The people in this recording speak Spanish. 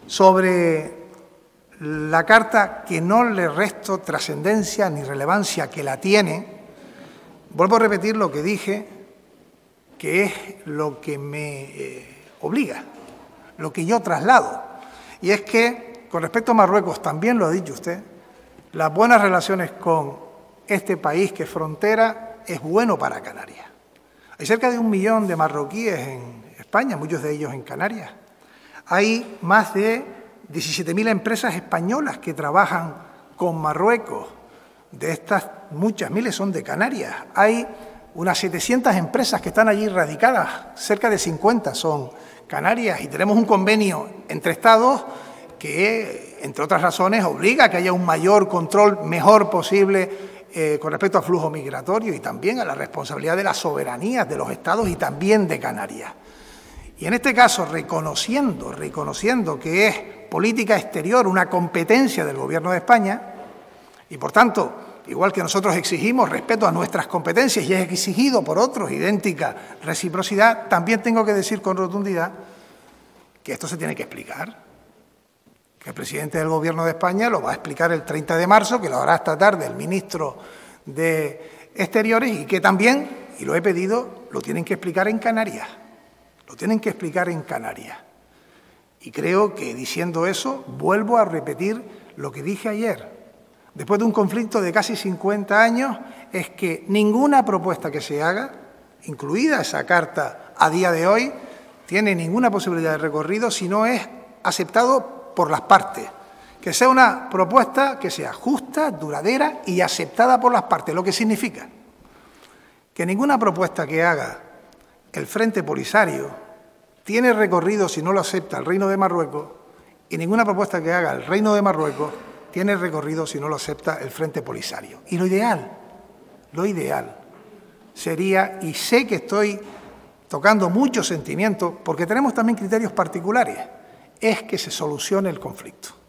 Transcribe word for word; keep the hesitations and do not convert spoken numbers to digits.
Sobre la carta, que no le resto trascendencia ni relevancia, que la tiene, vuelvo a repetir lo que dije, que es lo que me eh, obliga, lo que yo traslado. Y es que, con respecto a Marruecos, también lo ha dicho usted, las buenas relaciones con este país que es frontera es bueno para Canarias. Hay cerca de un millón de marroquíes en España, muchos de ellos en Canarias. Hay más de diecisiete mil empresas españolas que trabajan con Marruecos. De estas, muchas miles son de Canarias. Hay unas setecientas empresas que están allí radicadas, cerca de cincuenta son Canarias, y tenemos un convenio entre Estados que, entre otras razones, obliga a que haya un mayor control, mejor posible, eh, con respecto al flujo migratorio y también a la responsabilidad de las soberanías de los Estados y también de Canarias. Y en este caso, reconociendo, reconociendo que es política exterior una competencia del Gobierno de España, y por tanto, igual que nosotros exigimos respeto a nuestras competencias y es exigido por otros idéntica reciprocidad, también tengo que decir con rotundidad que esto se tiene que explicar, que el presidente del Gobierno de España lo va a explicar el treinta de marzo, que lo hará esta tarde el ministro de Exteriores y que también, y lo he pedido, lo tienen que explicar en Canarias, lo tienen que explicar en Canarias. Y creo que diciendo eso vuelvo a repetir lo que dije ayer. Después de un conflicto de casi cincuenta años, es que ninguna propuesta que se haga, incluida esa carta a día de hoy, tiene ninguna posibilidad de recorrido si no es aceptado por las partes. Que sea una propuesta que sea justa, duradera y aceptada por las partes, lo que significa que ninguna propuesta que haga el Frente Polisario tiene recorrido si no lo acepta el Reino de Marruecos y ninguna propuesta que haga el Reino de Marruecos tiene recorrido si no lo acepta el Frente Polisario. Y lo ideal, lo ideal sería, y sé que estoy tocando muchos sentimientos, porque tenemos también criterios particulares, es que se solucione el conflicto.